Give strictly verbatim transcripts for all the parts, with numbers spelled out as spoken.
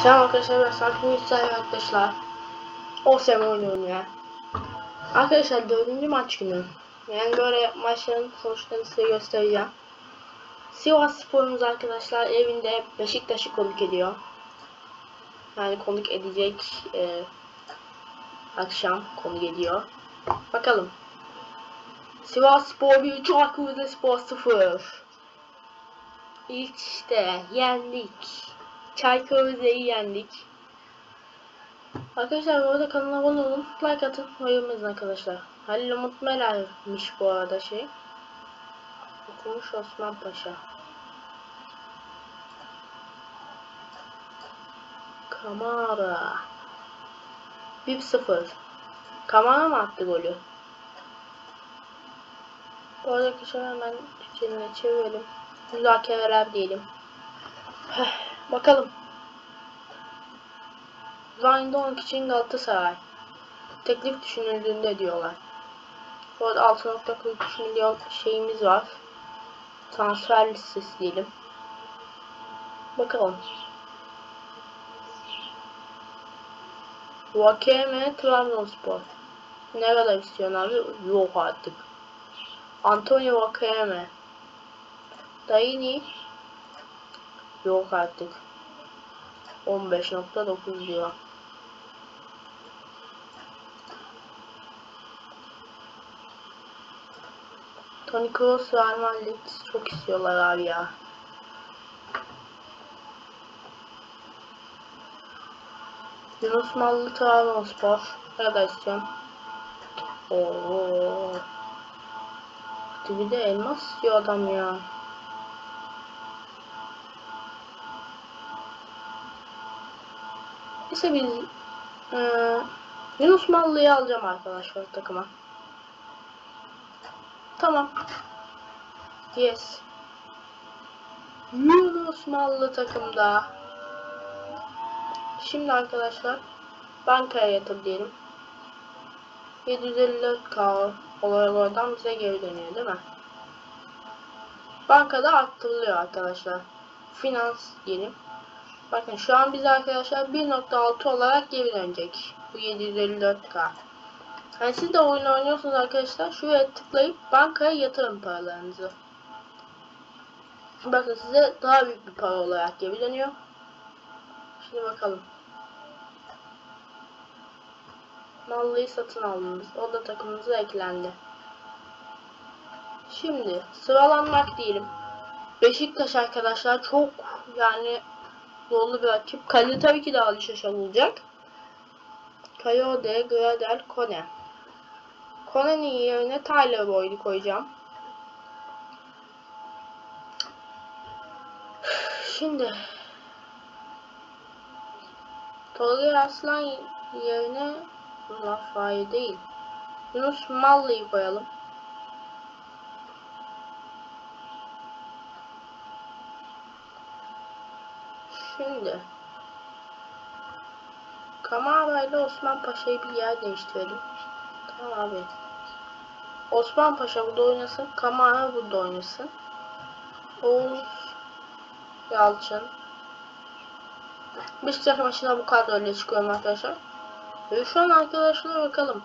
Selam arkadaşlar, ben Sarp Uysal arkadaşlar. O sene oynuyorum ya. Arkadaşlar dördüncü maç günü. Yani böyle maçların sonuçlarını size göstereceğim. Sivasspor'umuz arkadaşlar evinde Beşiktaş'ı konuk ediyor. Yani konuk edecek e, akşam konuk ediyor. Bakalım. Sivasspor bir, Çaykur Rizespor sıfır. İşte yendik. Çaykur Rize'yi yendik. Arkadaşlar bu arada kanala abone olun, like atın, yorum arkadaşlar. Halil Umut Meler'miş bu arada şey. Okumuş Osman Paşa. Kamara. bir sıfır. Kamara mı attı golü? Bu arada arkadaşlar hemen Türkçe'ne çevirelim. Müzakereler diyelim. Bakalım. Ryan için Galatasaray. Teklif düşünüldüğünde diyorlar. Bu arada altı nokta kırk üç milyon şeyimiz var. Transfer listesi diyelim. Bakalım. Vakeme Trabzonspor. Ne kadar istiyorsun abi? Yok artık. Antonio Vakeme. Dayini. Yok artık. on beş nokta dokuz diyor. Toni Kroos ve Arman Leeds çok istiyorlar abi ya. Yunus Mallı Trabzonspor. Ne kadar istiyorsun? Ooo. Bir de elmas istiyor adam ya. Neyse biz ee, Yunus Mallı'yı alacağım arkadaşlar takıma. Tamam. Yes. Yunus Mallı takımda. Şimdi arkadaşlar bankaya yatır diyelim. yedi yüz elli dört K olarak bize geri dönüyor değil mi? Bankada arttırılıyor arkadaşlar. Finans diyelim. Bakın şu an bize arkadaşlar bir nokta altı olarak geri dönecek. Bu yedi yüz elli dört K. Yani siz de oyun oynuyorsunuz arkadaşlar. Şuraya tıklayıp bankaya yatırın paralarınızı. Bakın size daha büyük bir para olarak geri dönüyor. Şimdi bakalım. Mallı'yı satın aldınız. O da takımınıza eklendi. Şimdi sıralanmak diyelim. Beşiktaş arkadaşlar çok yani zorlu bir rakip. Kale tabii ki de Ali Şaşal olacak. Kayode, Gradel, Kone. Kone'nin yerine Tyler Boyd'u koyacağım. Şimdi Tolga Arslan yerine Rafa'yı değil. Yunus Mallı'yı koyalım. Şimdi Kamara ile Osman Paşa'yı bir yer değiştirelim. Tamam abi. Osman Paşa burada oynasın. Kamara burada oynasın. Oğuz Yalçın. Beşiktaş maçına bu kadroyla çıkıyorum arkadaşlar. Ve şu an arkadaşlar bakalım.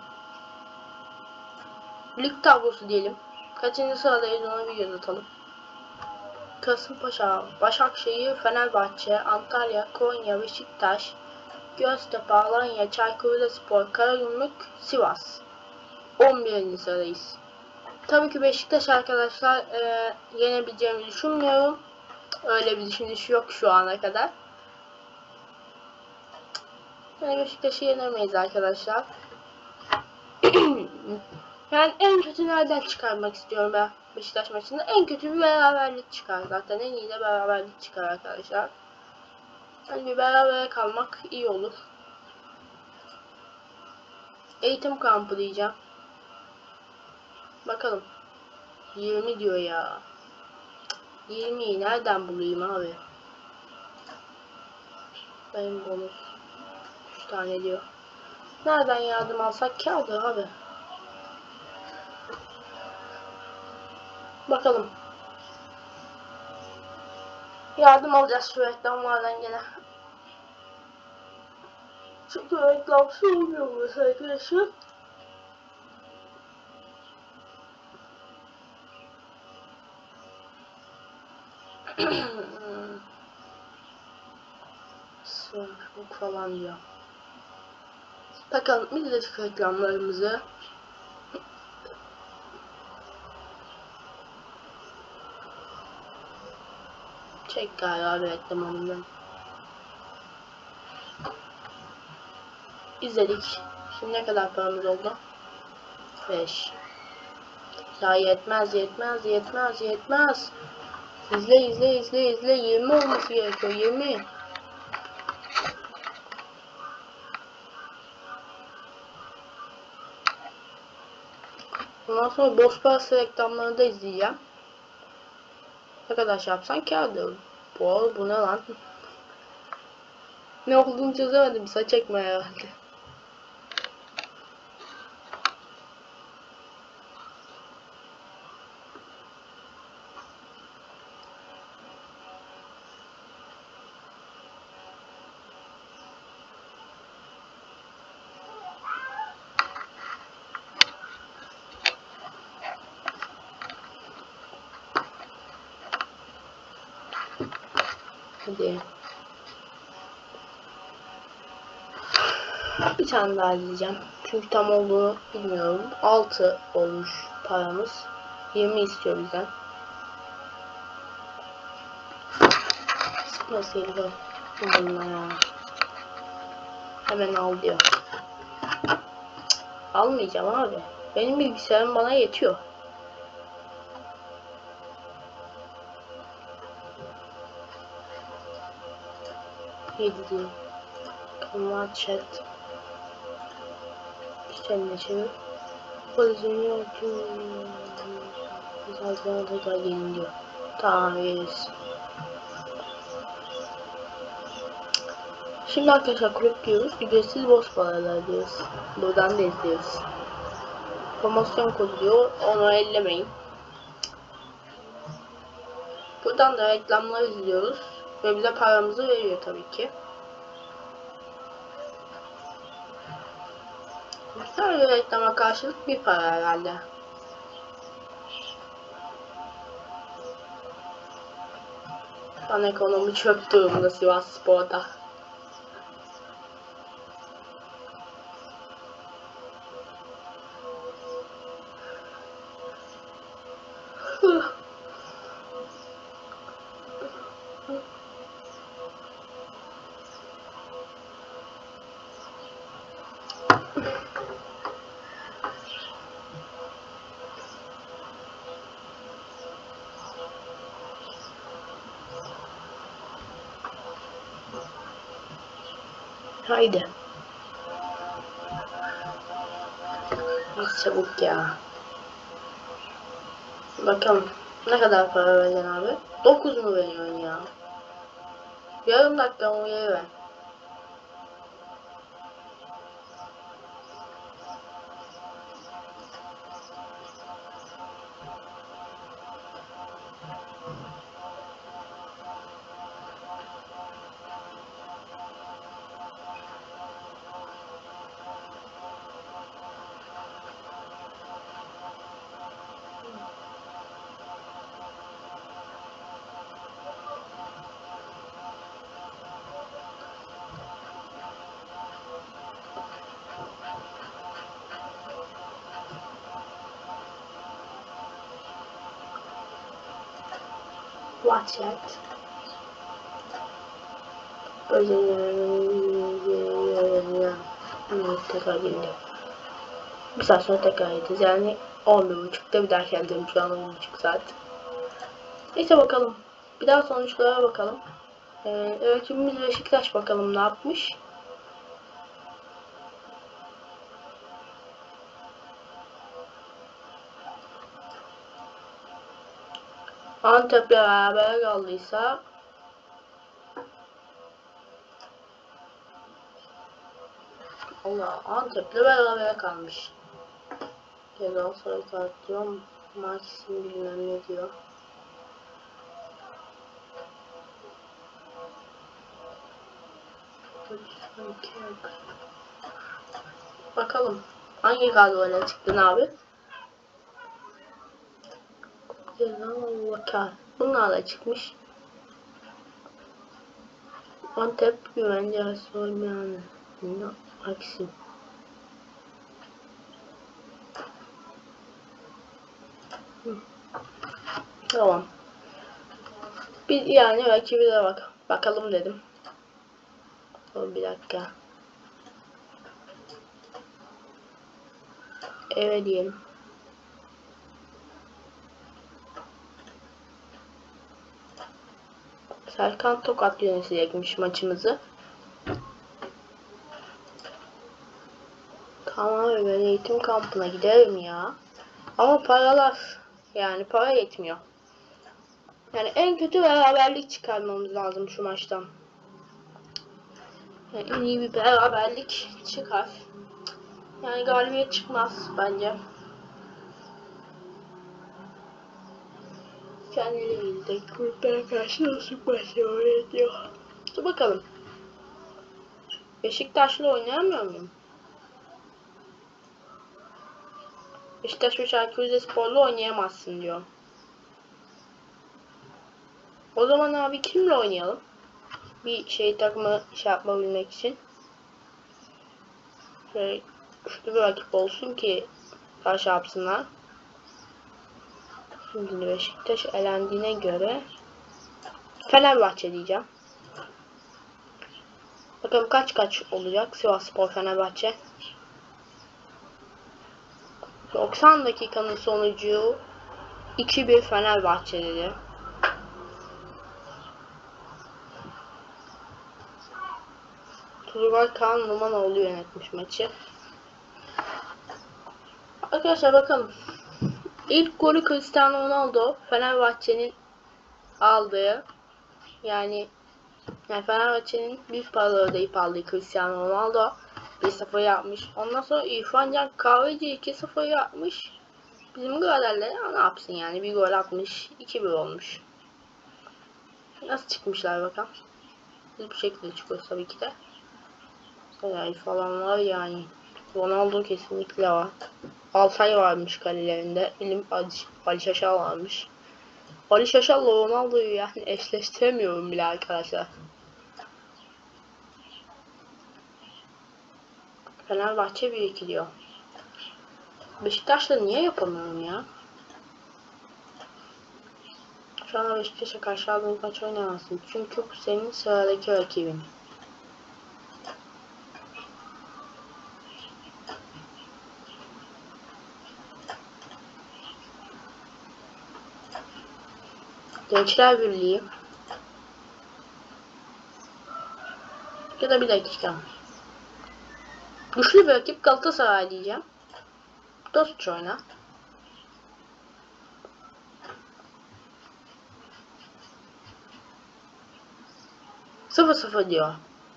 Lig tablosu diyelim. Kaçıncı sıradayız ona bir göz atalım. Kasımpaşa, Başakşehir, Fenerbahçe, Antalya, Konya, Beşiktaş, Göztepe, Alanya, Çaykur Rizespor, Karagümrük, Sivas. on birinci sıradayız. Tabii ki Beşiktaş arkadaşlar e, yenebileceğimi düşünmüyorum. Öyle bir düşünüş yok şu ana kadar. Yani Beşiktaş'ı yenemeyiz arkadaşlar. Yani en kötü nereden çıkarmak istiyorum ben Beşiktaş maçında? En kötü bir beraberlik çıkar zaten. En iyi de beraberlik çıkar arkadaşlar. Yani bir berabere kalmak iyi olur. Eğitim kampı diyeceğim. Bakalım. yirmi diyor ya. yirmiyi nereden bulayım abi? Benim bonus. üç tane diyor. Nereden yardım alsak kârdır abi. Bakalım. Yardım alacağız şu reklamlardan gene. Çünkü reklamsız olmuyor arkadaşlar. Facebook falan diyor. Bakalım izledik reklamlarımızı. Çek galiba bir reklam alayım. İzledik. Şimdi ne kadar paramız oldu? beş. Ya yetmez yetmez yetmez yetmez. İzle izle izle izle. yirmi olması gerekiyor. yirmi. Ondan sonra boş parası reklamlarını da izleyeceğim. Ne kadar şey yapsan kârdır. Bu, bu ne lan? Ne olduğunu çözemedim. Saç ekme herhalde. Hadi. Bir tane daha izleyeceğim. Çünkü tam olduğunu bilmiyorum. altı olmuş paramız. yirmi istiyor bizden. Nasıl geliyor? Bununla ya. Hemen al diyor. Almayacağım abi. Benim bilgisayarım bana yetiyor. yedi değil. Kanal chat. İşte ne çevir. Pozisyonu yapıyorum. Zaten tekrar gelin diyor. Tamam geliriz. Şimdi arkadaşlar kulüp diyoruz. Ücretsiz boss paralar diyoruz. Buradan da izliyoruz. Promosyon kodu diyor. Onu ellemeyin. Buradan da reklamları izliyoruz. Ve bize paramızı veriyor tabii ki. Her bir reklama karşılık bir para herhalde. Şu an ekonomi çöp durumda Sivasspor'da. Haydi. Çabuk ya. Bakalım. Ne kadar para vereceksin abi? dokuz mu veriyorsun ya? Yarım dakika mı yeri ver. Watch it. Tekrar geliyor. Bir saat sonra tekrar edeceğiz. Yani on bir buçukta bir daha geldim. Şu an on buçuk saat. Neyse bakalım. Bir daha sonuçlara bakalım. Ee, rakibimiz Beşiktaş bakalım ne yapmış. Antep'le beraber kaldıysa Allah Antep'le beraber kalmış. Ceza sarı kart diyor. Maxim bilmem ne diyor. Bakalım. Hangi kadroyla çıktın abi? Vakar. Bunlarla çıkmış. Antep güvencesi olmayan aksi. Tamam. Bir yani rakibi de bak. Bakalım dedim. Dur bir dakika. Evet diyelim. Serkan Tokat yönetecekmiş maçımızı. Tamam, ben eğitim kampına giderim ya. Ama paralar, yani para yetmiyor. Yani en kötü beraberlik çıkarmamız lazım şu maçtan. Yani en iyi bir beraberlik çıkar. Yani galibiyet çıkmaz bence. Kendileriyle kulüplere karşı nasıl başlıyor diyor. Dur bakalım. Beşiktaş'la oynayamıyor muyum? Beşiktaş ve Çaykur Rizespor'la oynayamazsın diyor. O zaman abi kimle oynayalım? Bir şey takımı şey yapabilmek için. Şöyle güçlü bir rakip olsun ki karşı yapsınlar. Şimdi Beşiktaş elendiğine göre Fenerbahçe diyeceğim. Bakalım kaç kaç olacak Sivasspor Fenerbahçe. doksan dakikanın sonucu iki bir Fenerbahçe dedi. Turgay Kaan Numanoğlu yönetmiş maçı. Arkadaşlar bakalım. İlk golü Cristiano Ronaldo Fenerbahçe'nin aldığı, yani yani Fenerbahçe'nin büyük paraları ödeyip aldığı Cristiano Ronaldo bir sıfır yapmış. Ondan sonra İrfan Can Kahveci iki sıfır yapmış. Bizim gollerle ne yapsın yani, bir gol atmış, iki bir olmuş. Nasıl çıkmışlar bakalım. Biz bu şekilde çıkıyoruz tabii ki de. Sayı falan var yani. Ronaldo kesinlikle var. Altay varmış kalelerinde. Elim Ali Şaşal varmış. Ali Şaşal'la Ronaldo'yu yani eşleştiremiyorum bile arkadaşlar. Fenerbahçe bir iki diyor. Beşiktaş'la niye yapamıyorum ya? Şu anda Beşiktaş'a karşı aldığın maç oynamazsın. Çünkü bu senin sıradaki rakibin. Gençler Birliği. Ya da bir dakika. Güçlü bir rakip Galatasaray diyeceğim. Dostça oyna. sıfır sıfır diyor.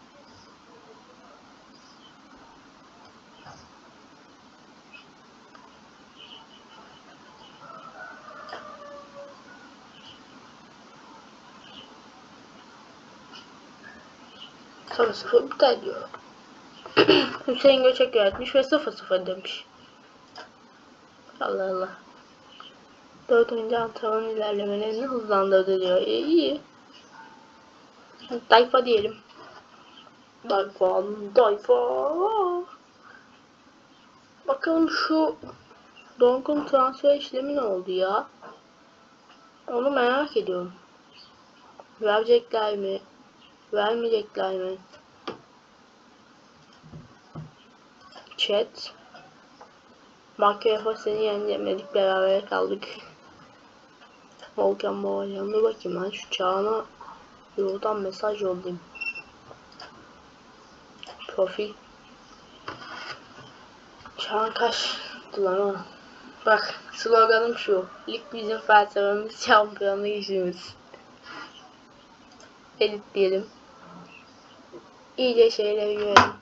sıfır sıfır biter diyor. Hüseyin Göçek yönetmiş ve sıfır sıfır demiş. Allah Allah. Dördüncü antrenman ilerlemelerini hızlandırdı diyor. E, iyi. Tayfa diyelim. Tayfa, tayfa. Bakalım şu Donk'un transfer işlemi ne oldu ya? Onu merak ediyorum. Verecekler mi? Vermeyecekler mi? Chat. Marka seni yenecemedik, beraber kaldık. Volkan Boğacan, dur bakayım ben şu Çağan'a yoldan mesaj yollayayım. Profil. Çağan kaç dolar? Bak sloganım şu. Lig bizim felsefemiz, şampiyonluk işimiz. Edit diyelim. İyice şeyleri görelim.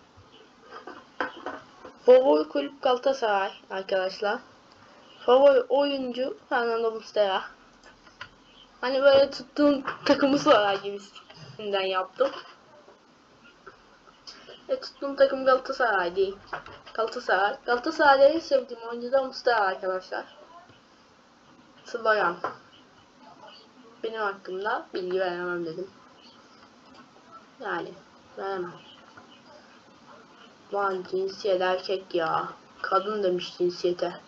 Favori kulüp Galatasaray arkadaşlar. Favori oyuncu Fernando Muslera. Hani böyle tuttuğum takımı sorar gibisinden yaptım. Ve tuttuğum takım Galatasaray değil. Galatasaray. Galatasaray'da en sevdiğim oyuncu da Mustafa arkadaşlar. Slogan. Benim hakkımda bilgi veremem dedim. Yani veremem. Lan cinsiyet erkek ya. Kadın demiş cinsiyete.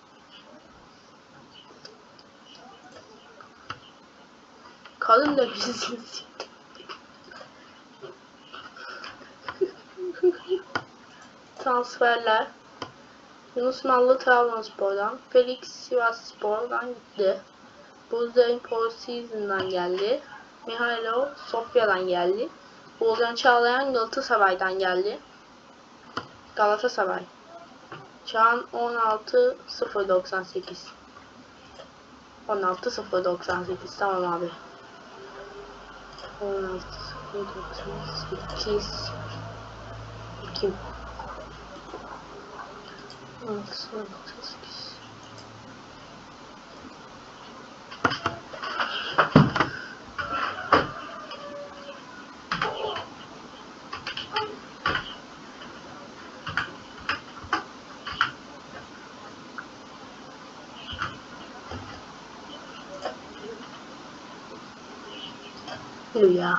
Kadın demiş cinsiyete. Transferler. Yunus Nallı Trabzonspor'dan. Felix Sivasspor'dan gitti. Buzdain Porseason'dan geldi. Mihailo Sofya'dan geldi. Volkan Çağlayan Galatasaray'dan geldi. Galatasaray. Çağan on altı sıfır doksan sekiz. on altı sıfır doksan sekiz tamam abi. on altı sıfır doksan sekiz. Kim? on altı sıfır doksan sekiz. Ya.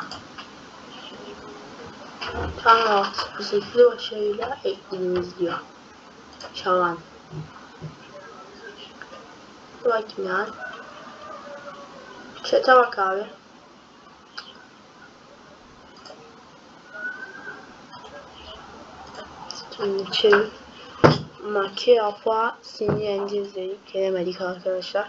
Tam altı sekizli başarıyla eklediğimiz diyor. Şavan. Dur bakayım ya. Chat'e bak abi. Şimdi çevir. Maki apa sinir encizleri gelemedik arkadaşlar.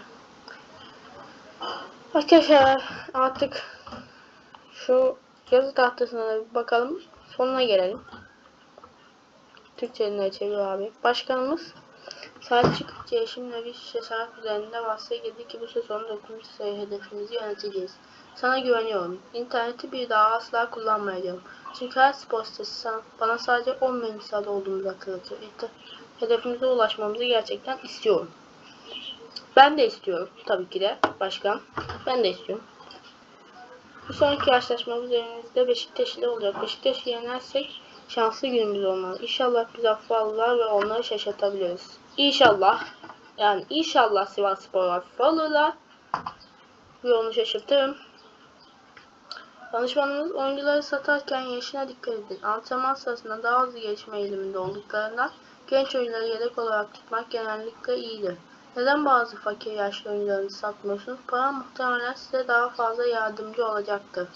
Arkadaşlar artık şu yazı tahtasına da bir bakalım. Sonuna gelelim. Türkçe'den çevir abi. Başkanımız Selçuk Ceşim'le bir cesaret üzerinde bahse girdi ki bu sezonun dokuzuncu sayı hedefimizi yöneteceğiz. Sana güveniyorum. İnterneti bir daha asla kullanmayacağım. Çünkü her spor sitesi bana sadece on bin sayıda olduğumuzu hatırlatıyor. Hedefimize ulaşmamızı gerçekten istiyorum. Ben de istiyorum tabii ki de başkan. Ben de istiyorum. Bir sonraki karşılaşmamız elimizde Beşiktaş ile olacak. Beşiktaş'ı yenersek şanslı günümüz olmalı. İnşallah biz affı alırlar ve onları şaşırtabiliriz. İnşallah. Yani inşallah Sivasspor affı alırlar. Ve onu şaşırtırım. Danışmanımız oyuncuları satarken yaşına dikkat edin. Antrenman sırasında daha hızlı gelişme eğiliminde olduklarından genç oyuncuları yedek olarak tutmak genellikle iyidir. Neden bazı fakir yaşlı oyuncularını satmıyorsunuz? Para muhtemelen size daha fazla yardımcı olacaktır.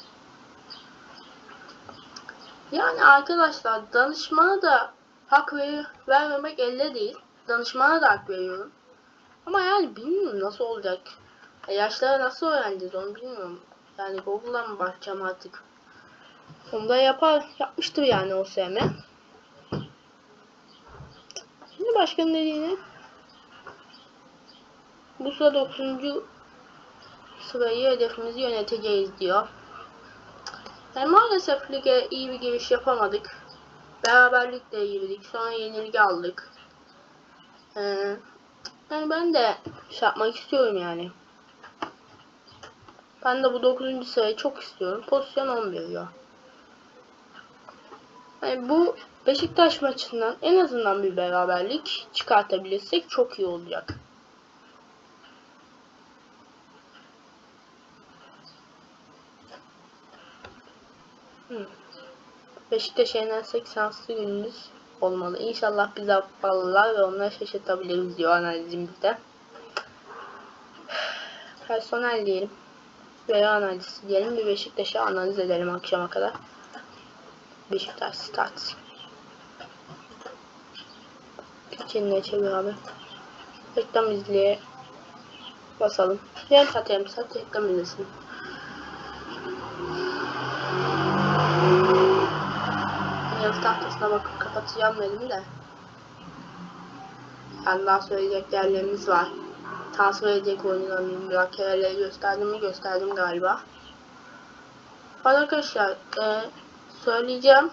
Yani arkadaşlar danışmana da hak ver vermemek elde değil. Danışmana da hak veriyorum. Ama yani bilmiyorum nasıl olacak. Yaşlara nasıl öğreneceğiz onu bilmiyorum. Yani Google'dan mı bakacağım artık. Onu da yapar, yapmıştır yani o S M. Şimdi başkanın dediğini bu sırada dokuzuncu sırayı hedefimizi yöneteceğiz diyor. Yani maalesef lige iyi bir giriş yapamadık. Beraberlikle girdik. Sonra yenilgi aldık. Ee, yani ben de şey yapmak istiyorum yani. Ben de bu dokuzuncu sırayı çok istiyorum. Pozisyon on bir ya. Yani bu Beşiktaş maçından en azından bir beraberlik çıkartabilirsek çok iyi olacak. Hmm. Beşiktaş'a yenersek şanslı günümüz olmalı. İnşallah bizi affallar ve onları şaşırtabiliriz diyor analizimizde. Personel diyelim. Veya analizi diyelim. Bir Beşiktaş'ı analiz edelim akşama kadar. Beşiktaş start. Türkiye'nin çevir abi. Reklam izleye basalım. Yarım saat yarım saat reklam izlesin. Yazı tahtasına bakıp kapatacağım dedim de. Yani daha söyleyecek yerlerimiz var. Transfer edecek oyuncularımın müzakereleri gösterdim mi gösterdim galiba. Arkadaşlar e, söyleyeceğim.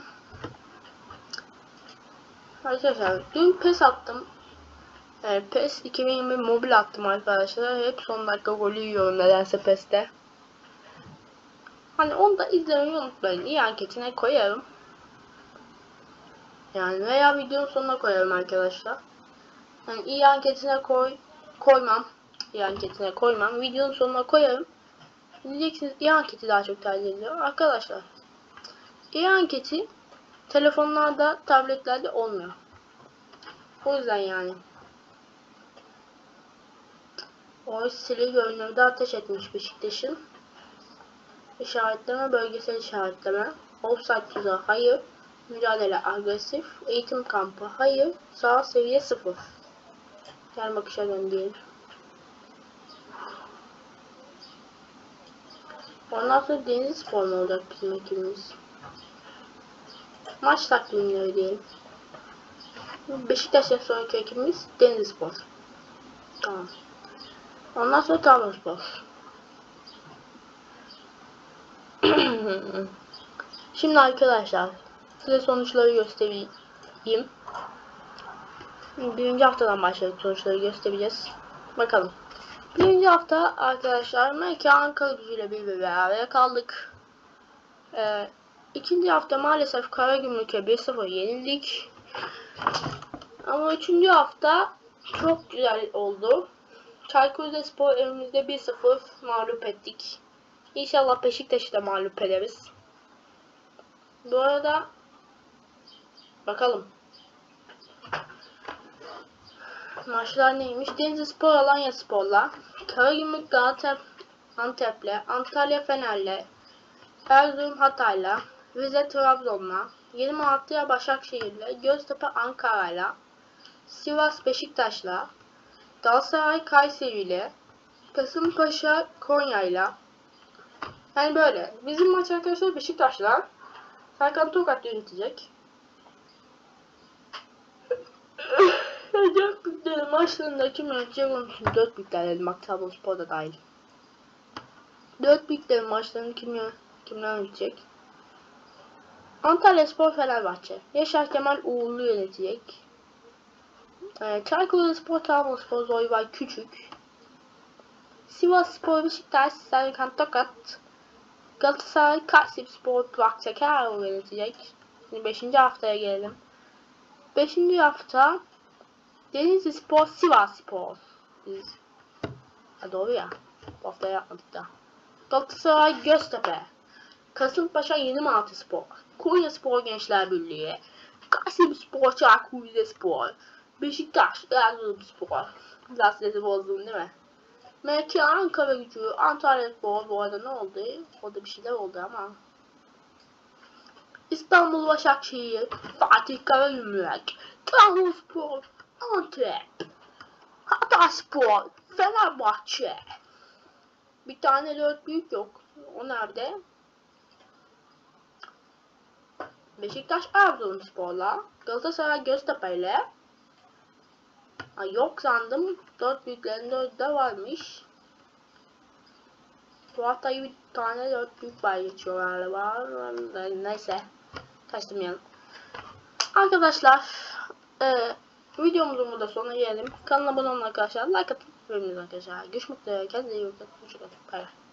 Arkadaşlar dün PES attım. E, PES iki bin yirmi mobil attım arkadaşlar. Hep son dakika golü yiyorum nedense PES'te. Hani onu da izlemeyi unutmayın. İyi anketine koyarım. Yani veya videonun sonuna koyarım arkadaşlar. Yani iyi anketine koy koymam. İyi anketine koymam. Videonun sonuna koyarım. Diyeceksiniz iyi anketi daha çok tercih ediyor. Arkadaşlar iyi anketi telefonlarda, tabletlerde olmuyor. O yüzden yani. O sili görünürde ateş etmiş Beşiktaş'ın. İşaretleme, bölgesel işaretleme. Offside tuzağı hayır. Mücadele agresif. Eğitim kampı hayır. Sağ seviye sıfır. Gel bakışa dön. Ondan sonra Denizlispor mu olacak bizim ekibimiz? Maç takvimleri diyelim. Beşiktaş'tan sonraki ekibimiz Denizlispor. Tamam. Ondan sonra Trabzonspor. Şimdi arkadaşlar size sonuçları göstereyim. Birinci haftadan başladık, sonuçları göstereceğiz. Bakalım. Birinci hafta arkadaşlar M K Ankara gücüyle bir beraber kaldık. Ee, ikinci hafta maalesef Karagümrük'e bir sıfır yenildik. Ama üçüncü hafta çok güzel oldu. Çaykur Rizespor evimizde bir sıfır mağlup ettik. İnşallah Beşiktaş'ı da mağlup ederiz. Bu arada bakalım. Maçlar neymiş? Denizlispor Alanyaspor'la, Karagümrük Gaziantep Antep'le, Antalya Fener'le, Erzurum Hatay'la, Rize Trabzon'la, yirmi altıya Başakşehir'le, Göztepe Ankara'yla, Sivas Beşiktaş'la, Galatasaray Kayseri'yle, Kasımpaşa Konya'yla. Yani böyle. Bizim maç arkadaşlar Beşiktaş'la. Serkan Tokat yönetecek. dört büyüklerin maçlarında kim yönetecek onun için dört büyükler dedim. Bak Trabzonspor da dahil. dört büyüklerin maçlarını kim kimler yönetecek? Antalyaspor Fenerbahçe. Yaşar Kemal Uğurlu yönetecek. Ee, Çaykur Rizespor Trabzonspor Zoybay Küçük. Sivasspor Beşiktaş Serkan Tokat. Galatasaray Kayserispor Burak Çeker yönetecek. Şimdi beşinci haftaya gelelim. beşinci hafta Denizlispor Sivasspor. Biz ha, doğru ya. Bu hafta yapmadık da. Galatasaray Göztepe. Kasımpaşa yirmi altı Spor. Konyaspor Gençler Birliği. Kayserispor Çaykur Rizespor. Beşiktaş Erzurumspor. Biraz sesi bozdum değil mi? M K Ankara Gücü, Antalyaspor. Bu arada ne oldu? Orada bir şeyler oldu ama. İstanbul Başakşehir, Fatih Karagümrük, Trabzonspor, Antep, Hatayspor, Fenerbahçe. Bir tane dört büyük yok. O nerede? Beşiktaş Erzurumspor'la, Galatasaray Göztepe'yle. Yok sandım. Dört büyüklerin dördü de varmış. Bu haftayı bir tane dört büyük var geçiyor galiba. Neyse. Kaçtırmayalım. Arkadaşlar e, videomuzun burada sonuna gelelim. Kanala abone olun arkadaşlar. Like atın. Bölümümüz arkadaşlar. Görüşmek üzere. Kendinize iyi bakın. Hoşçakalın. Bay bay.